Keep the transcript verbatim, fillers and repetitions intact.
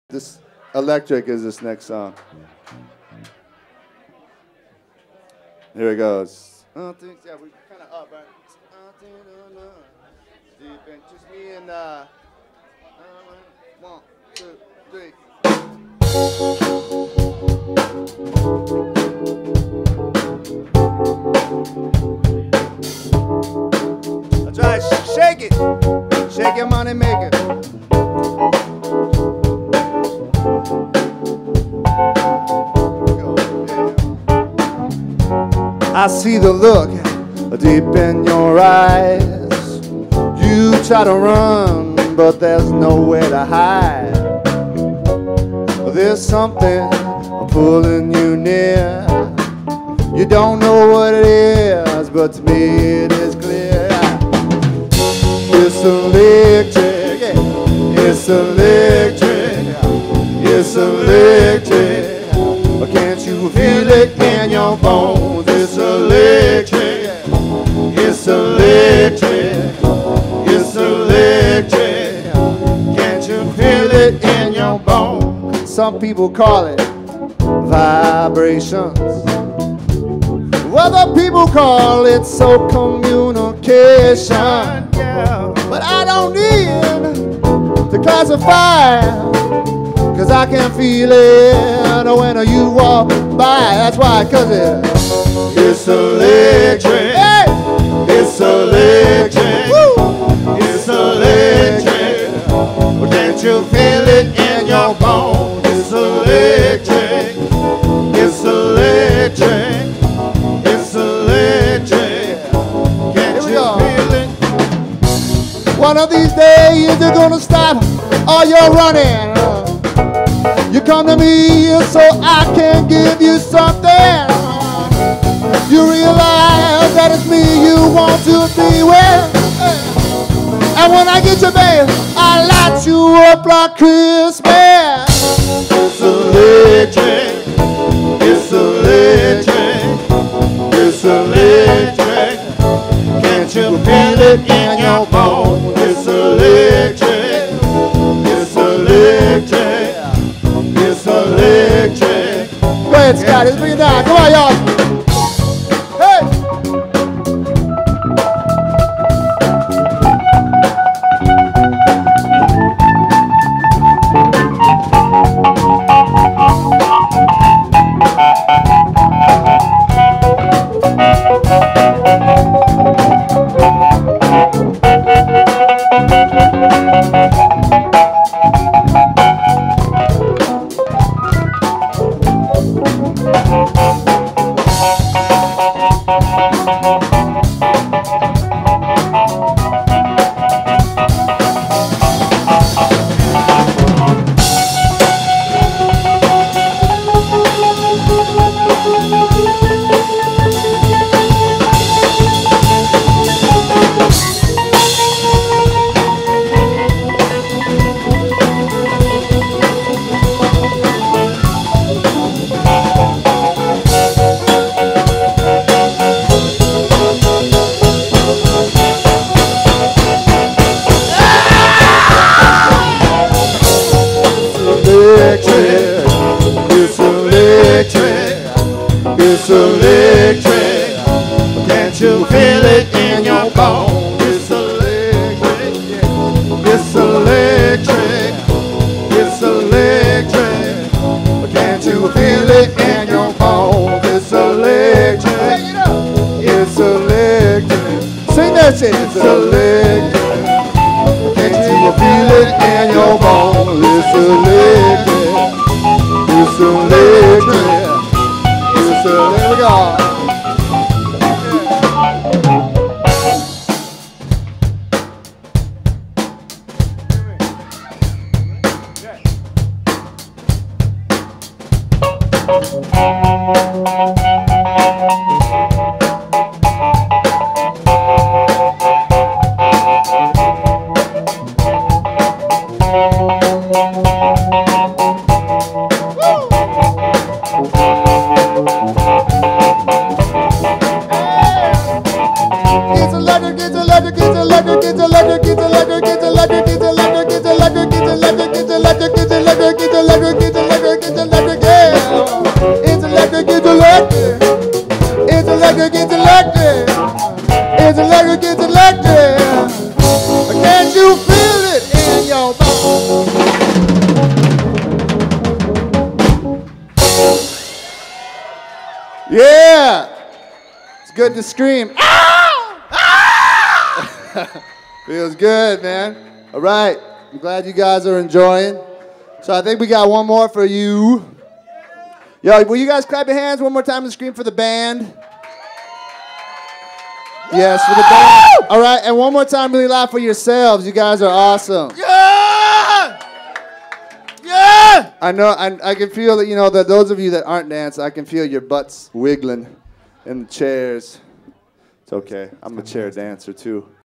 This electric is this next song. Here it goes. Uh, things, yeah, we kind of up, right? Deep and just me and uh, one, two, three. That's right, shake it, shake your money, make it. I see the look deep in your eyes. You try to run, but there's nowhere to hide. There's something pulling you near. You don't know what it is, but to me it is clear. It's electric, it's electric, it's electric. Can't you feel it in your bones? It's electric, it's electric, it's electric. Can't you feel it in your bones? Some people call it vibrations. Other people call it soul communication. But I don't need to classify, 'cause I can feel it when you walk by. That's why, 'cause it, it's electric. Hey! It's electric. Woo! It's electric. Well, can't you feel it in your bones? It's electric. It's electric. It's electric. Can't you feel it? One of these days you're gonna stop all your running. You come to me so I can give you something. You realize that it's me you want to be with. And when I get you, babe, I light you up like Christmas. It's electric, it's electric, it's electric. Can't you feel it in your bones? It's electric, it's electric. It's electric. Go ahead, Scott. Let's bring it down. Come on, y'all. Hey! It's electric, can't you feel it in your bones? It's electric, it's electric, it's electric, can't you feel it in your bones? It's electric, it's electric. Sing that shit. It's electric, can't you feel it in your bones? It's electric, it's electric. So there we go. It's electric, it's electric, it's electric, it's electric, it's electric, it's electric, it's electric, it's electric, it's electric, Yeah! It's good to scream. Ah! Ah! Feels good, man. All right. I'm glad you guys are enjoying. So I think we got one more for you. Yo, will you guys clap your hands one more time and scream for the band? Yes, for the band. All right, and one more time really loud for yourselves. You guys are awesome. Yeah! Yeah! I know, I, I can feel that, you know, that those of you that aren't dancing, I can feel your butts wiggling in the chairs. It's okay. I'm a chair dancer, too.